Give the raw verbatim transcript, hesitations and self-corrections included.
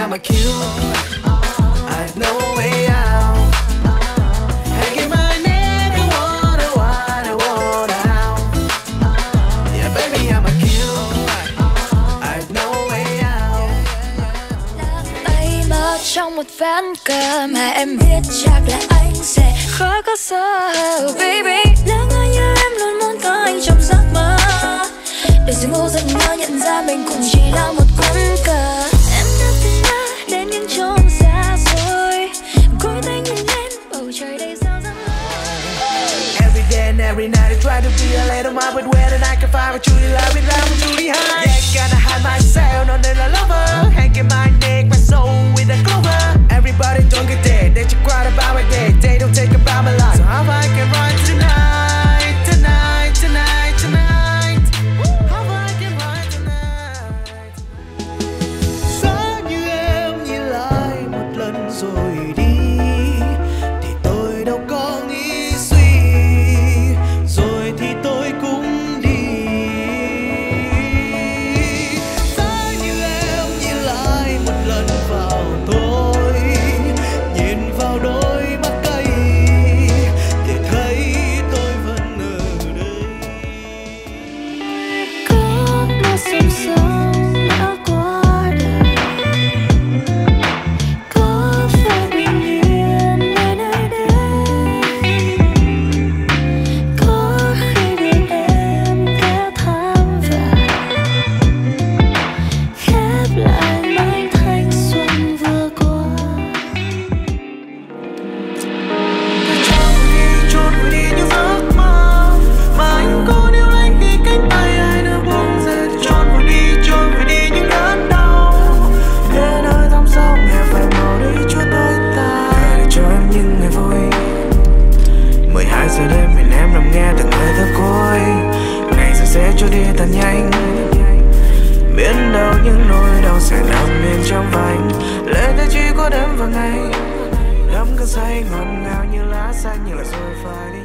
I'm a cute. I have no way out. Hey, get my neck, I wanna, wanna, wanna out. Yeah, baby, I'm a cute. I have no way out. Tay mơ trong một ván cờ mà em biết chắc là anh sẽ khó có sơ hở, baby. Lỡ ngỡ như em luôn muốn có anh trong giấc mơ, để rồi ngu giận ngỡ nhận ra mình cũng chỉ là một quân cờ. Em đã từng mơ đến những chốn xa xôi, cúi tay nhìn lên bầu trời đầy sao răng lối. Every day and every night I try to be a little more, but when I can find what you love, it love what you behind. Yeah, gotta hide myself, no need a lover. Hanging my neck, my soul with a clover. Everybody don't get there, they just cry about my day. They don't take about my life. So how I can run tonight, tonight, tonight, tonight. How I can run tonight. Giá như em nhìn lại một lần rồi đi, thì tôi đâu có nghĩ suy, rồi thì tôi cũng đi. Giá như em nhìn lại một lần vào tôi, nhìn vào đôi mắt cay, để thấy tôi vẫn ở đây. Có một dòng sông đã qua đời, có phải bình yên nơi nơi đây, có khi để em kéo tháng vàng, khép lại mãi thanh xuân vừa qua. Trốn đi, trốn vùi đi những giấc mơ mà anh cố níu lấy khi cánh tay ai nữa buông rơi. Trốn vùi đi, trốn vùi đi những đớn đau, để nơi thăm sâu nghe phải mau đi chúa đôi tay để cho em những ngày vui. Mười hai giờ đêm mình em nằm nghe từng hơi thở cuối, ngày giờ sẽ trôi đi thật nhanh. Biết đâu những nỗi đau sẽ nằm yên trong vành, lệ ta chỉ có đêm và ngày. Đắm cơn say ngọt ngào như lá xanh, như là rồi phải đi.